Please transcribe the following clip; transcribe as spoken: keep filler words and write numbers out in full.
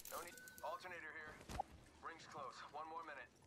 No need. Alternator here. Ring's close. One more minute.